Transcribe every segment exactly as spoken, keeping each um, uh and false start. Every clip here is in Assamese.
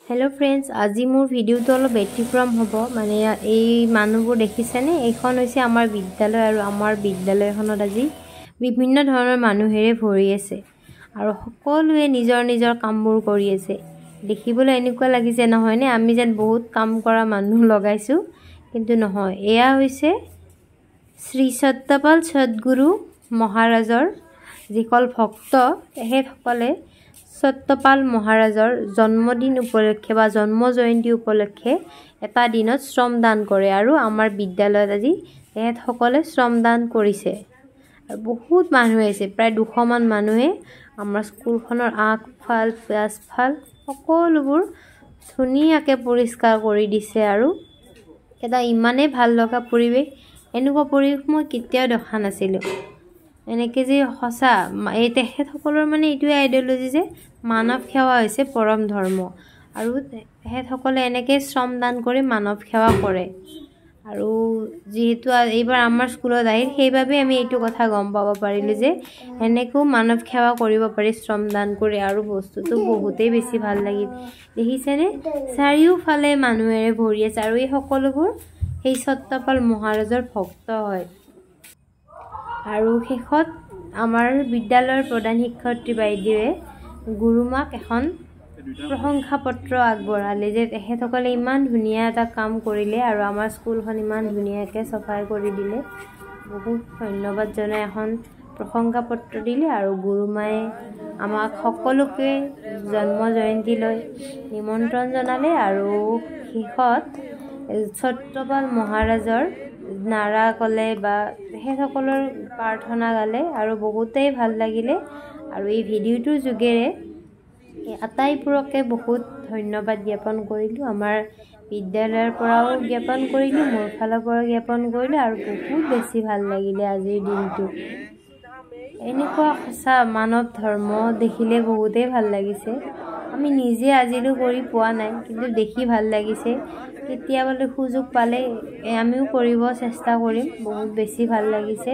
हेलो फ्रेंड्स, आज मोर भिडिओ तो अलग व्यतिक्रम हम माने ये मानुबूर देखिसेने एखन होइसे आमार विद्यालय और आमार विद्यालयखনত आज विभिन्न धৰণৰ मानुहेरे भरि আছে আৰু সকলোৱে নিজৰ নিজৰ কামবোৰ কৰি আছে। দেখিবলৈ এনেকুৱা লাগিছে নহয় নে আমি যেন বহুত কাম কৰা মানুহ লগাইছো, কিন্তু নহয়। এয়া হৈছে শ্ৰী সত্যপাল সদগুৰু মহাৰাজৰ যিকল ভক্ত তেখেতসকলে सत्यपाल महाराजर जन्मदिन उपलक्षे बा जन्म जयंती उपलक्षे एटा दिनत श्रमदान करे और आमार विद्यालयत आज तेखेतসকলে श्रमदान करिसे। बहुत मानुह आइसे, प्राय दुश मान मानुहे आमार स्कुलखনৰ आगफाल पाछफाल सकलोबोर धुनियाके परिष्कार करि दिसे और एटा इमाने ভাল লগা परिवेश। एनेকুৱা परिवेश মই কেতিয়াও দেখা নাছিলো। এনেকে যে হসা এই তেখেতসকলৰ মানে এইটো আইডিয়োলজি যে মানৱ সেৱা হৈছে পৰম ধৰ্ম আৰু তেখেতসকলে এনেকে শ্ৰমদান কৰি মানৱ সেৱা কৰে। আৰু যেহেতু এইবাৰ আমাৰ স্কুলত আহিল সেইভাবে আমি এইটো কথা গম পাব পাৰিলো যে এনেকো মানৱ সেৱা কৰিব পাৰি শ্ৰমদান কৰি। আৰু বস্তুটো বহুতেই বেছি ভাল লাগিল। দেখিছেনে চাৰিওফালে মানুহেৰে ভৰি আছে আৰু এই সকলোবোৰ সেই সত্যপাল মহাৰাজৰ ভক্ত হয়। আৰু শেষত আমাৰ বিদ্যালয়ৰ প্ৰধান শিক্ষয়িত্ৰী বাইদেৱে গুৰুমাক এখন প্ৰশংসা পত্ৰ আগবঢ়ালে যে তেখেতসকলে ইমান ধুনীয়া এটা কাম কৰিলে আৰু আমাৰ স্কুলখন ইমান ধুনীয়াকৈ সফাই কৰি দিলে। বহুত ধন্যবাদ জনাই এখন প্ৰশংসা পত্ৰ দিলে আৰু গুৰুমায়ে আমাক সকলোকে জন্ম জয়ন্তীলৈ নিমন্ত্ৰণ জনালে আৰু শেষত সত্যপাল মহাৰাজৰ नारा कले बा तेखेतসকলৰ प्रार्थना गाले और बहुतेই ভাল লাগিলে। और ये भिडिओटोर जोगेरे आटाइবোৰকে बहुत धन्यवाद ज्ञापन करिलो। आमार विद्यालयर पराओ ज्ञापन करिलो, मोर फाলৰ পৰা ज्ञापन करिलो और बहुत बेसी ভাল লাগিলে আজিৰ দিনটো। এনেকুৱা সঁচা মানৱ ধৰ্ম দেখিলে বহুতেই ভাল লাগিছে। আমি নিজে আজিলৈ কৰি পোৱা নাই, কিন্তু দেখি ভাল লাগিছে। কেতিয়াবালৈ সুযোগ পালে আমিও কৰিব চেষ্টা কৰিম। বহুত বেছি ভাল লাগিছে।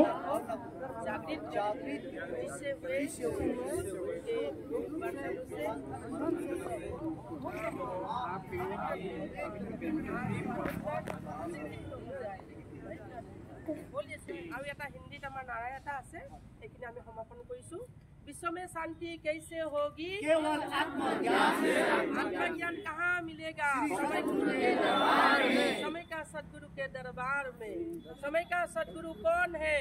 विश्व में शांति कैसे होगी? केवल आत्मज्ञान से। आत्मज्ञान कहाँ मिलेगा? समय के दरबार में। समय का सदगुरु के दरबार में। समय का सदगुरु कौन है?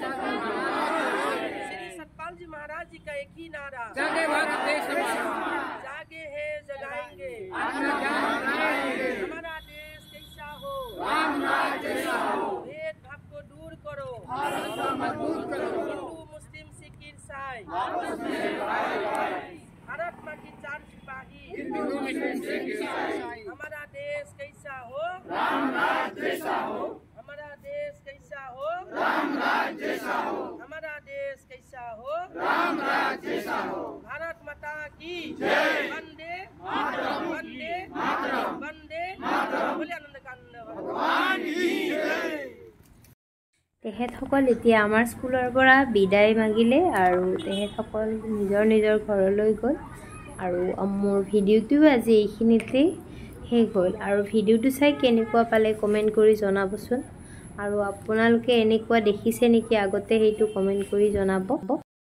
श्री सतपाल जी महाराज जी का एक ही नारा, जागे भारत देश जागे है जगाएंगे। हमारा देश कैसा हो? राम राज्य जैसा हो। भेदभाव को दूर करो, भारत को मजबूत करो। भारत माँ की चार सिपाही, हमारा देश कैसा हो? राम राज्य जैसा हो। हमारा देश कैसा हो? राम राज्य जैसा हो। हमारा देश कैसा हो? राम राज्य जैसा हो। भारत माता की जय। वंदे मातरम, वंदे मातरम, वंदे मातरम। बोले आनंद कांड भगवान की जय। তেখেতসকল এতিয়া আমাৰ স্কুলৰ পৰা বিদায় মাগিলে আৰু তেখেতসকল নিজৰ নিজৰ ঘৰলৈ গ'ল। আৰু মোৰ ভিডিঅ'টো আজি এইখিনিতে শেষ হ'ল। আৰু ভিডিঅ'টো চাই কেনেকুৱা পালে কমেণ্ট কৰি জনাবচোন। আৰু আপোনালোকে এনেকুৱা দেখিছে নেকি আগতে সেইটো কমেণ্ট কৰি জনাব।